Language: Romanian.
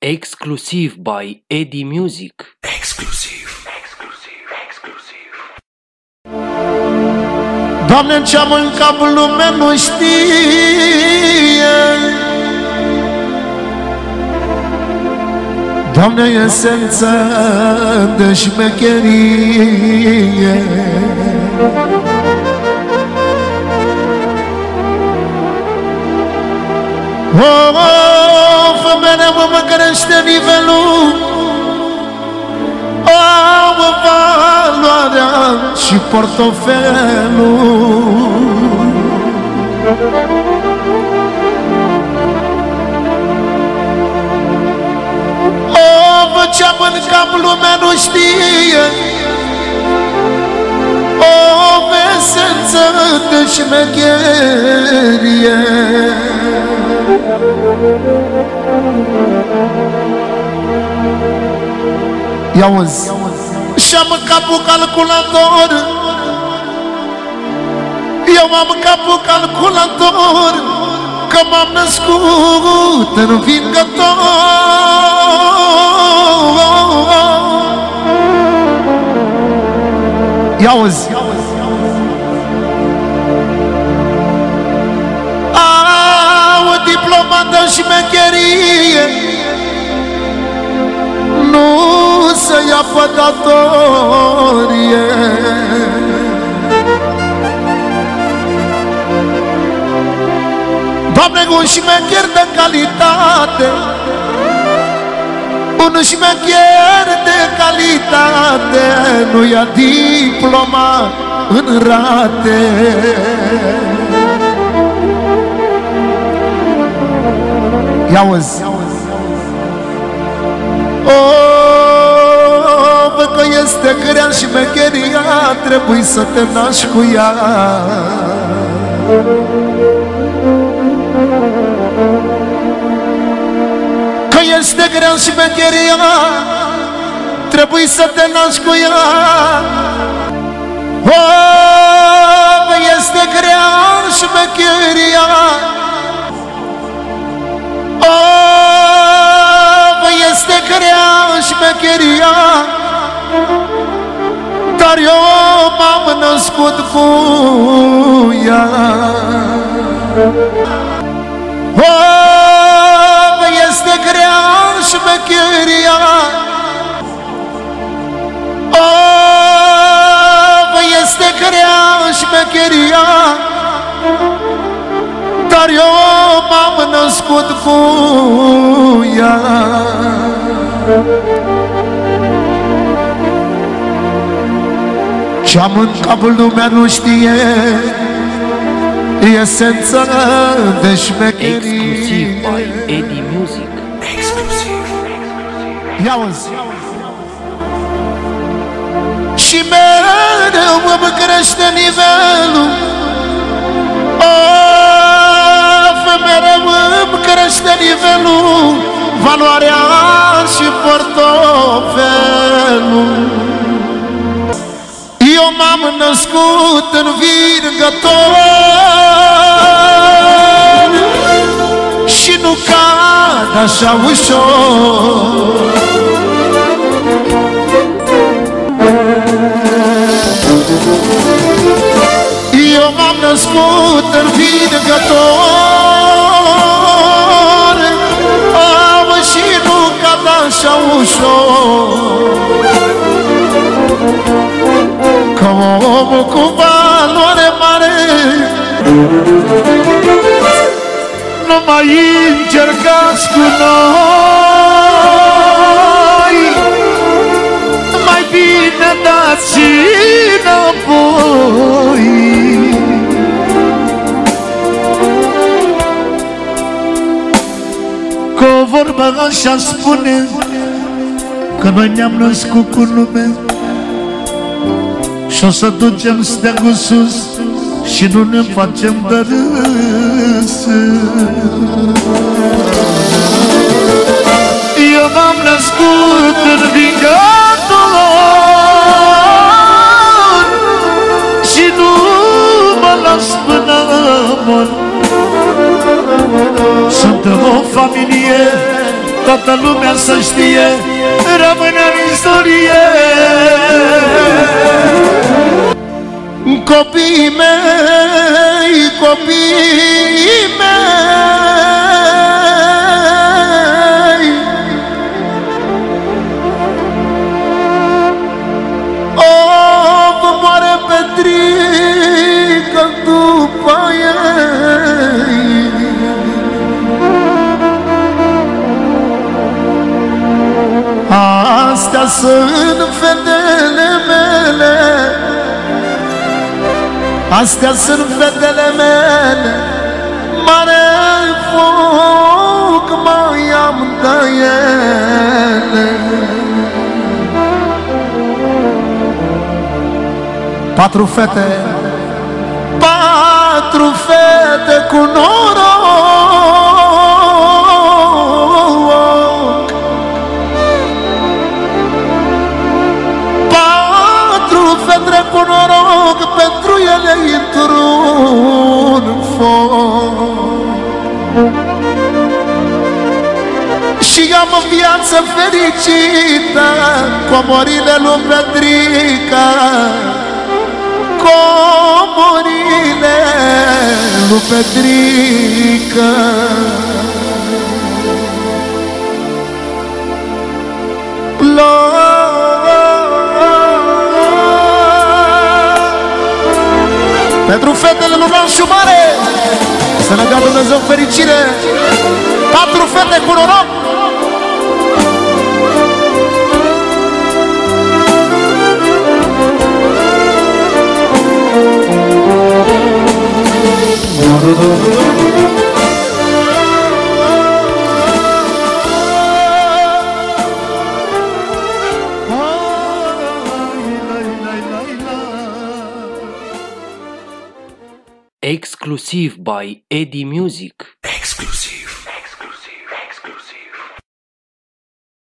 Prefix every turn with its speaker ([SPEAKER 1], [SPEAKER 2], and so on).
[SPEAKER 1] Exclusiv by Eddie Music.
[SPEAKER 2] Exclusiv.
[SPEAKER 3] Doamne, ce-am în cap lumea nu știe, Doamne, esența de șmecherie. Femeia mă crește nivelul, valoarea și portofelul. Ce-am în cap lumea nu știe, esență de șmecherie. Ia-uzi, și-am în capul calculator, eu am în capul calculator, că m-am născut învingător. Ia-uzi, o diplomă de șmecherie nu se ia pe datorie. Doamne, un șmecher de calitate, un șmecher de calitate nu ia diploma în rate. Ia-uzi, văd că este grea șmecheria, trebuie să te naști cu ea. Că este grea șmecheria, trebuie să te naști cu ea. Este grea șmecheria, este grea șmecheria, dar eu m-am născut cu ea. Este grea șmecheria, este grea șmecheria, dar eu m-am născut cu ea. Ce-am în capul lumea nu știe, esența de șmecherie.
[SPEAKER 1] Exclusiv by Eddie Music.
[SPEAKER 2] Exclusiv.
[SPEAKER 3] Ia-uzi, și mereu îmi crește nivelul, mereu îmi crește nivelul, valoarea și portofelul. Eu m-am născut învingător și nu cad așa ușor. Eu m-am născut învingător și nu cad așa ușor. Că omul cu valoare mare nu mai încercați cu noi, mai bine dați înapoi. Că o vorbă așa spune, că noi ne-am născut cu lume și o să ducem steagul sus și nu ne facem de râs. Eu m-am născut învingător și nu mă las până mor. Suntem o familie toată lumea să știe, rămâne în istorie. Copiii mei, copiii mei, o, vă moare Petrică după ei. Astea sunt fetele mele, astea sunt fetele mele, mare foc mai am de ele. Patru fete cu noroc, patru fete cu noroc, pentru ele intru-n foc. Și am în viață fericită comorile lui Petrica, comorile lui Petrica. Pentru fetele lui Lanșu Mare, să ne dea Dumnezeu fericire. Patru fete cu noroc.
[SPEAKER 1] Exclusive by Eddie Music.
[SPEAKER 2] Exclusive.